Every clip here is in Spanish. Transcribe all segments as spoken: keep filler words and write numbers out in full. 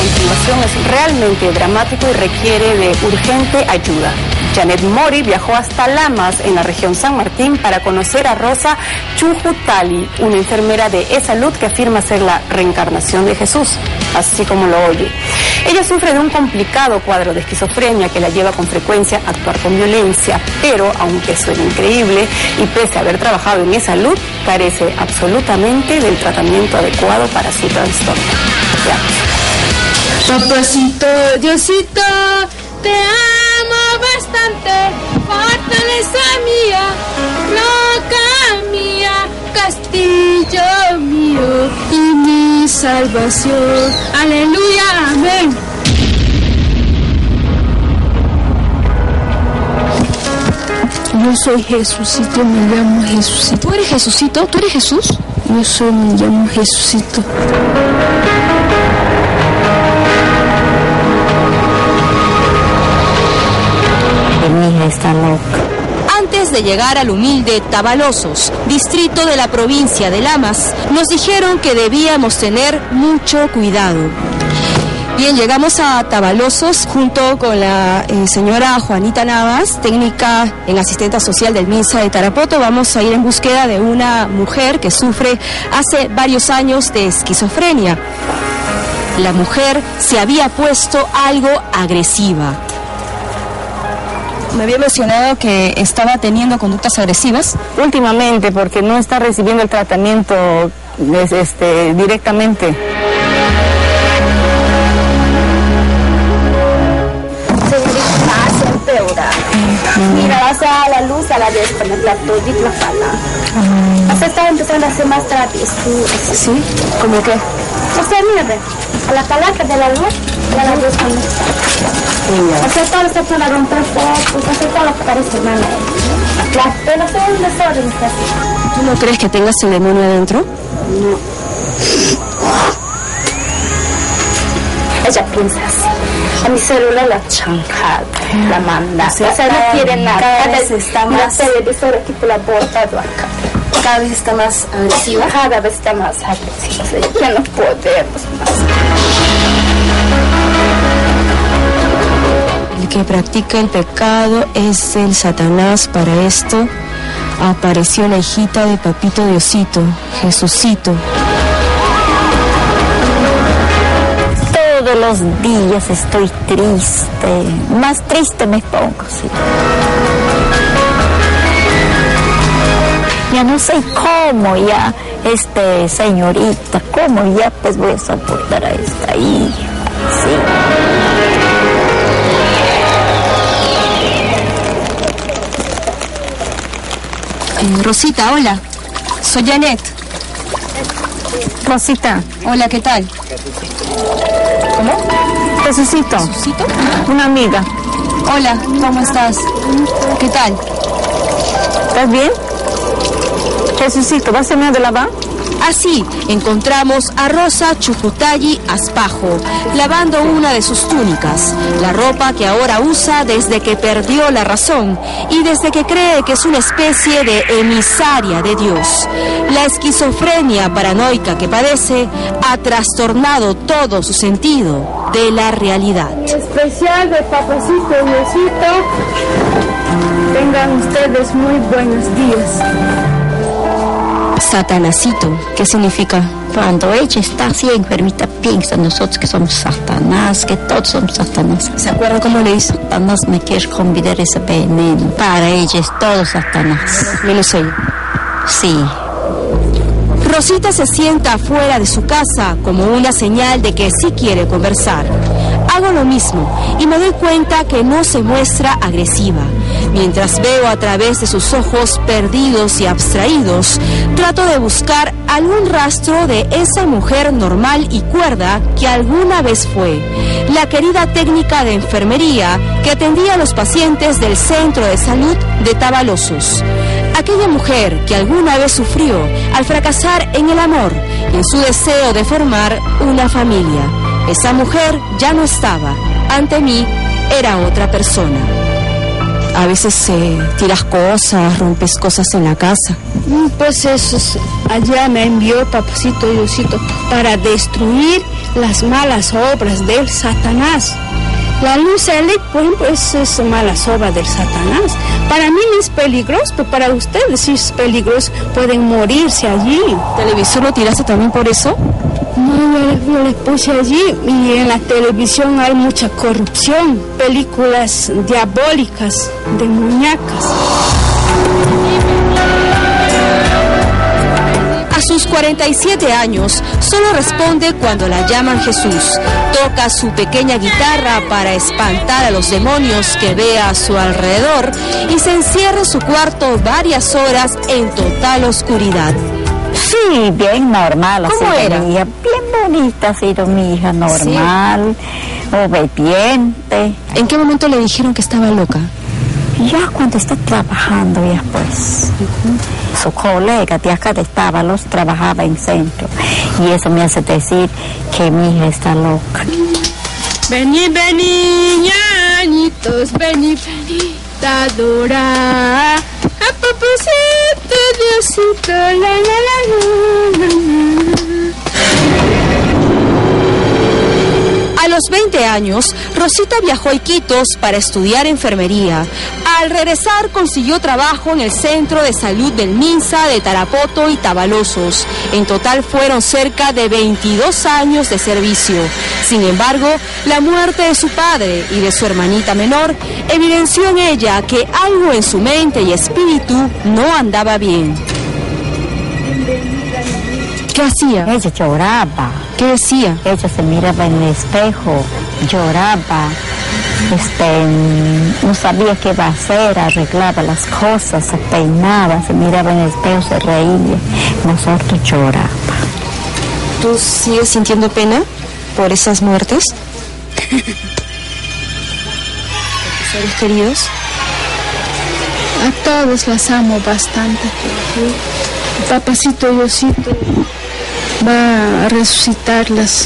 continuación es realmente dramático y requiere de urgente ayuda. Janet Mori viajó hasta Lamas, en la región San Martín, para conocer a Rosa Chujutali, una enfermera de E-Salud que afirma ser la reencarnación de Jesús, así como lo oye. Ella sufre de un complicado cuadro de esquizofrenia que la lleva con frecuencia a actuar con violencia, pero, aunque suena increíble, y pese a haber trabajado en E-Salud, carece absolutamente del tratamiento adecuado para su trastorno. Veamos. Papacito, Diosito, te amo bastante, fortaleza mía, roca mía, castillo mío y mi salvación. Aleluya, amén. Yo soy Jesucito, me llamo Jesucito. ¿Tú eres Jesucito? ¿Tú eres Jesús? Yo soy, me llamo Jesucito. Mi hija está loca. Antes de llegar al humilde Tabalosos, distrito de la provincia de Lamas, nos dijeron que debíamos tener mucho cuidado. Bien, llegamos a Tabalosos junto con la eh, señora Juanita Navas, técnica en asistente social del MINSA de Tarapoto. Vamos a ir en búsqueda de una mujer que sufre hace varios años de esquizofrenia. La mujer se había puesto algo agresiva. Me había mencionado que estaba teniendo conductas agresivas. Últimamente, porque no está recibiendo el tratamiento este, directamente. Mira, vas a la luz a la desconectar todo y la pala. Vas a estar empezando a hacer más traviesuras. ¿Sí? ¿Cómo qué? O sea, mira, a la palanca de la luz y a la desconectar. Hacer todo esto para romper focos, hacer todo lo que parece mal. Las penas son un desorden. ¿Tú no crees que tengas el demonio adentro? No. Ella piensa así. A mi celular la chancada, la manda. O sea, o sea no quiere nada. Cada vez está más... La televisora aquí por la botado acá. Cada vez está más agresiva. Cada vez está más agresiva. O sea, ya no podemos más. El que practica el pecado es el Satanás. Para esto apareció la hijita de Papito Diosito, Jesucito. Todos los días estoy triste, más triste me pongo, sí. Ya no sé cómo ya, este, señorita, cómo ya pues voy a soportar a esta hija, sí. Eh, Rosita, hola, soy Janet. Rosita. Hola, ¿qué tal? ¿Cómo? Jesucito. ¿Jesucito? Una amiga. Hola, ¿cómo estás? ¿Qué tal? ¿Estás bien? Jesucito, ¿vas a terminar de lavar? Así encontramos a Rosa Chujutali Aspajo lavando una de sus túnicas, la ropa que ahora usa desde que perdió la razón y desde que cree que es una especie de emisaria de Dios. La esquizofrenia paranoica que padece ha trastornado todo su sentido de la realidad. Especial de Papacito Diosito, tengan ustedes muy buenos días. Satanásito, ¿qué significa? Cuando ella está así enfermita, piensa nosotros que somos Satanás, que todos somos Satanás. ¿Se acuerda cómo le hizo? Satanás me quiere convidar ese veneno. Para ella es todo Satanás. Menos ella. Sí. Rosita se sienta afuera de su casa como una señal de que sí quiere conversar. Hago lo mismo y me doy cuenta que no se muestra agresiva. Mientras veo a través de sus ojos perdidos y abstraídos, trato de buscar algún rastro de esa mujer normal y cuerda que alguna vez fue, la querida técnica de enfermería que atendía a los pacientes del Centro de Salud de Tabalosos. Aquella mujer que alguna vez sufrió al fracasar en el amor y en su deseo de formar una familia. Esa mujer ya no estaba. Ante mí era otra persona. A veces eh, tiras cosas, rompes cosas en la casa. Pues eso, allá me envió Papacito Diosito para destruir las malas obras del Satanás. La luz eléctrica, por ejemplo, es, es malas obras del Satanás. Para mí no es peligroso, pero para ustedes sí es peligroso. Pueden morirse allí. ¿Televisor lo tiraste también por eso? No, yo, yo le puse allí y en la televisión hay mucha corrupción, películas diabólicas, demoníacas. A sus cuarenta y siete años, solo responde cuando la llaman Jesús. Toca su pequeña guitarra para espantar a los demonios que ve a su alrededor y se encierra en su cuarto varias horas en total oscuridad. Sí, bien normal. ¿Cómo así era? Mi hija, bien bonita ha sido mi hija, normal, ¿sí? Obediente. ¿En qué momento le dijeron que estaba loca? Ya cuando está trabajando, ya pues, uh-huh. Su colega de acá de Tábalos trabajaba en centro y eso me hace decir que mi hija está loca. Vení, vení, ñañitos, vení, vení, te adorar. A papacito, Diosito, la, la, la, la, la. A los veinte años, Rosita viajó a Iquitos para estudiar enfermería. Al regresar consiguió trabajo en el Centro de Salud del Minsa de Tarapoto y Tabalosos. En total fueron cerca de veintidós años de servicio. Sin embargo, la muerte de su padre y de su hermanita menor evidenció en ella que algo en su mente y espíritu no andaba bien. ¿Qué hacía? Ella lloraba. ¿Qué decía? Ella se miraba en el espejo, lloraba, este, no sabía qué iba a hacer, arreglaba las cosas, se peinaba, se miraba en el espejo, se reía. Nosotros lloraba. ¿Tú sigues sintiendo pena por esas muertes? ¿Por tus seres queridos? A todos las amo bastante. Papacito Diosito va a resucitarlas.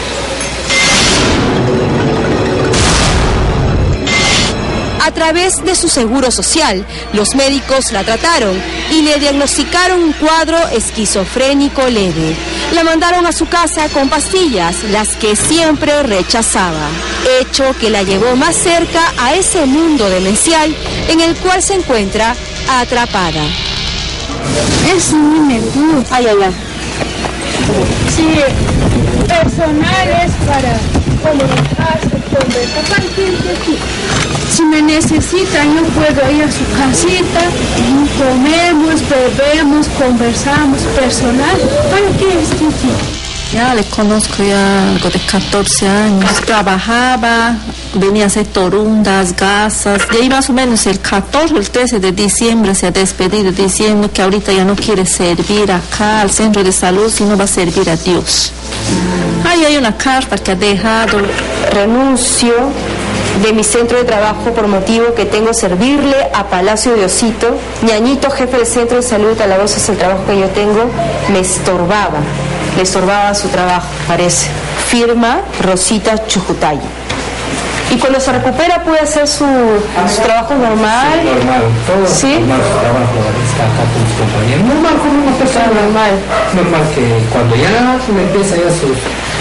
A través de su seguro social, los médicos la trataron y le diagnosticaron un cuadro esquizofrénico leve. La mandaron a su casa con pastillas, las que siempre rechazaba, hecho que la llevó más cerca a ese mundo demencial en el cual se encuentra atrapada. Eso no me gusta. Ay, ay, ay. Sí, personal es para comunicarse, conversar, cualquier aquí. Si me necesitan, yo puedo ir a su casita, comemos, bebemos, conversamos, personal. ¿Para qué estoy aquí? Ya le conozco ya algo de catorce años. Trabajaba, venía a hacer torundas, gasas. Y ahí más o menos el catorce o el trece de diciembre se ha despedido diciendo que ahorita ya no quiere servir acá al centro de salud, sino va a servir a Dios. Ahí hay una carta que ha dejado. Renuncio de mi centro de trabajo por motivo que tengo servirle a Palacio Diosito. Ñañito, jefe del centro de salud de Talavosas, el trabajo que yo tengo, me estorbaba. Le estorbaba su trabajo, parece. Firma Rosita Chujutayi. Y cuando se recupera puede hacer su, su trabajo normal. Sí, normal. Todo ¿Sí? normal su trabajo está acá con sus compañeros. Normal, como una persona normal. Normal que cuando ya le empieza ya su,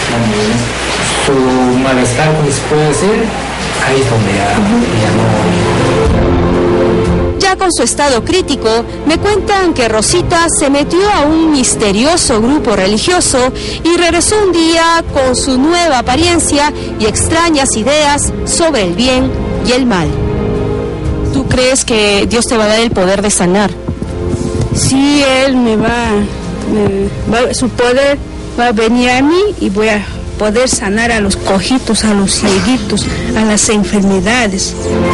su malestar, como se puede decir, ahí es donde ya, uh-huh. ya no... Ya con su estado crítico, me cuentan que Rosita se metió a un misterioso grupo religioso y regresó un día con su nueva apariencia y extrañas ideas sobre el bien y el mal. ¿Tú crees que Dios te va a dar el poder de sanar? Sí, Él me va, me va, su poder va a venir a mí y voy a poder sanar a los cojitos, a los cieguitos, a las enfermedades.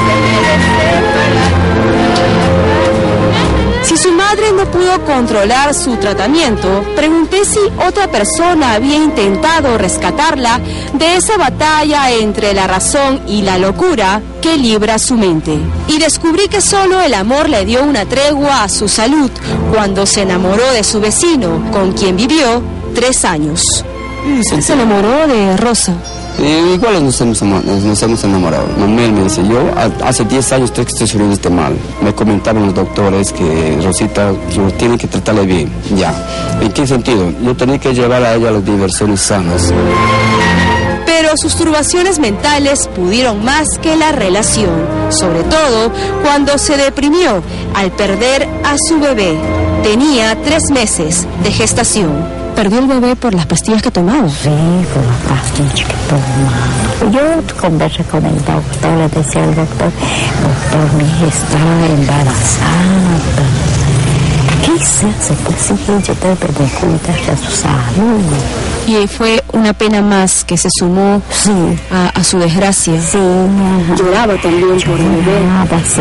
Si su madre no pudo controlar su tratamiento, pregunté si otra persona había intentado rescatarla de esa batalla entre la razón y la locura que libra su mente. Y descubrí que solo el amor le dio una tregua a su salud cuando se enamoró de su vecino, con quien vivió tres años. Sí, se enamoró de Rosa. Eh, igual nos hemos, nos hemos enamorado. Manuel me dice, yo hace diez años que estoy sufriendo este mal. Me comentaron los doctores que Rosita tiene que tratarle bien, ya. ¿En qué sentido? Yo tenía que llevar a ella a las diversiones sanas. Pero sus turbaciones mentales pudieron más que la relación, sobre todo cuando se deprimió al perder a su bebé. Tenía tres meses de gestación. ¿Perdió el bebé por las pastillas que tomaba? Sí, por las pastillas que tomaba. Yo conversé con el doctor, le decía al doctor, doctor, mi hija está embarazada. ¿Qué se hace? Pues sí, ella debe de cuidarse a su salud. Y fue una pena más que se sumó sí. a, a su desgracia. Sí, ajá. Lloraba también por el bebé. Lloraba, sí.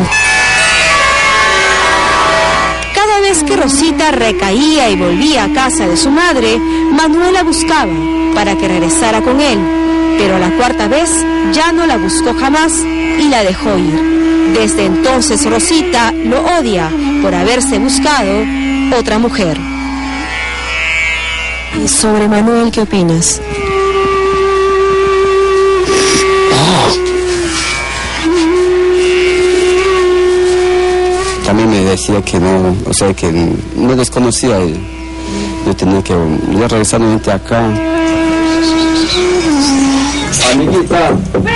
Cada vez que Rosita recaía y volvía a casa de su madre, Manuel la buscaba para que regresara con él. Pero a la cuarta vez ya no la buscó jamás y la dejó ir. Desde entonces Rosita lo odia por haberse buscado otra mujer. ¿Y sobre Manuel qué opinas? También me decía que no, o sea, que no desconocía. Yo tenía que yo regresar nuevamente acá. Amiguita.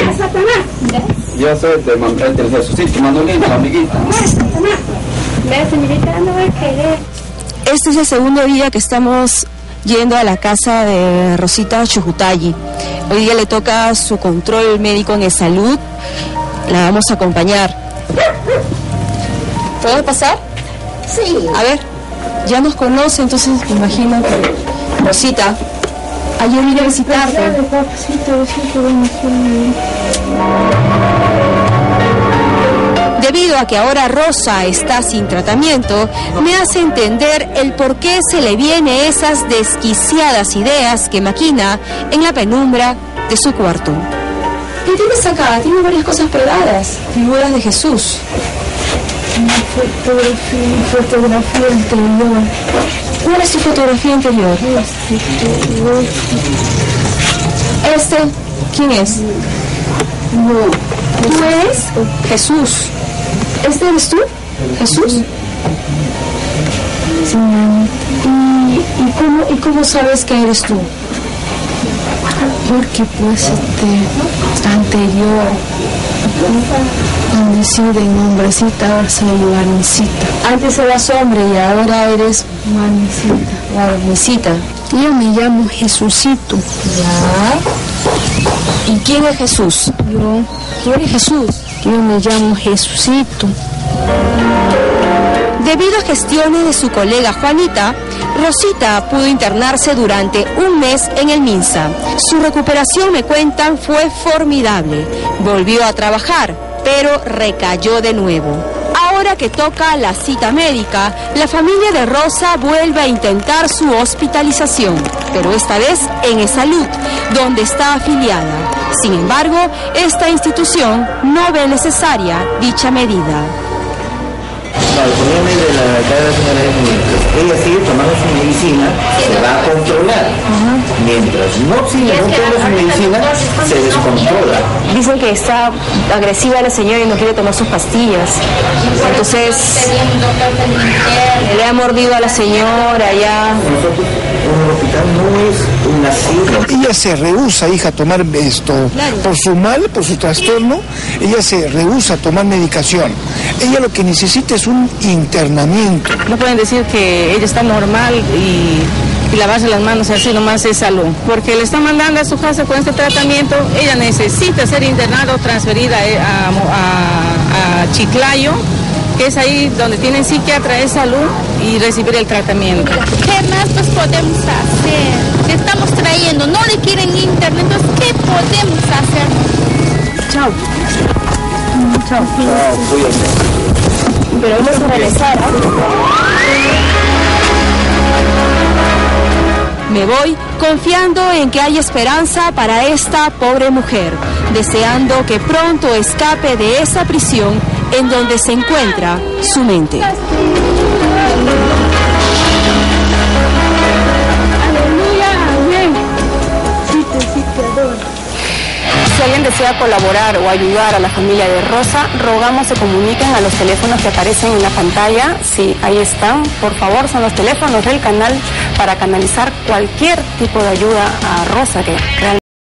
Yo soy de Manuel del Jesucito, Manuelito, amiguita. Ves, amiguita, no va a querer. Este es el segundo día que estamos yendo a la casa de Rosita Chujutali. Hoy día le toca su control médico en salud. La vamos a acompañar. ¿Puedo pasar? Sí. A ver, ya nos conoce, entonces me imagino que... Rosita, ayer vine a visitarte. Debido a que ahora Rosa está sin tratamiento, me hace entender el por qué se le viene esas desquiciadas ideas que maquina en la penumbra de su cuarto. ¿Qué tienes acá? Tiene varias cosas pegadas, figuras de Jesús. Una fotografía, una fotografía anterior. ¿Cuál es tu fotografía anterior? Este, ¿quién es? No. ¿Tú eres? Jesús. ¿Este eres tú? ¿Jesús? Sí, mami. ¿Y, y, cómo, ¿Y cómo sabes que eres tú? Porque pues este anterior donde sí de hombrecita ahora soy varioncita. Antes eras hombre y ahora eres Manicita. varoncita. Yo me llamo Jesucito. Ya. ¿Y quién es Jesús? Yo, ¿Quién es Jesús? yo me llamo Jesucito. Debido a gestiones de su colega Juanita, Rosita pudo internarse durante un mes en el MINSA. Su recuperación, me cuentan, fue formidable. Volvió a trabajar, pero recayó de nuevo. Ahora que toca la cita médica, la familia de Rosa vuelve a intentar su hospitalización, pero esta vez en E-Salud, donde está afiliada. Sin embargo, esta institución no ve necesaria dicha medida. No, el problema de la de la señora es mientras ella sigue tomando su medicina, se va a controlar. Uh-huh. Mientras no sigue no toma su medicina, se descontrola. Dicen que está agresiva la señora y no quiere tomar sus pastillas. Entonces, le ha mordido a la señora ya. Nosotros, un hospital no es un asilo. Ella se rehúsa, hija, a tomar esto, claro. Por su mal, por su trastorno, ella se rehúsa a tomar medicación. Ella lo que necesita es un internamiento. No pueden decir que ella está normal y, y lavarse las manos así nomás es salud, porque le están mandando a su casa con este tratamiento. Ella necesita ser internada o transferida a, a, a Chiclayo, que es ahí donde tienen psiquiatra de salud, y recibir el tratamiento. ¿Qué más pues podemos hacer? Le estamos trayendo, no le quieren internet, entonces ¿qué podemos hacer? Chao. Chao. Chao, cuídate. Pero vamos a regresar, ¿eh? Me voy confiando en que hay esperanza para esta pobre mujer, deseando que pronto escape de esa prisión en donde se encuentra su mente. Aleluya, amén. Sí te, sí te adoro. Se alguien desea colaborar o ayudar a la familia de Rosa, rogamos se comuniquen a los teléfonos que aparecen en la pantalla. Sí, ahí están. Por favor, son los teléfonos del canal para canalizar cualquier tipo de ayuda a Rosa, que realmente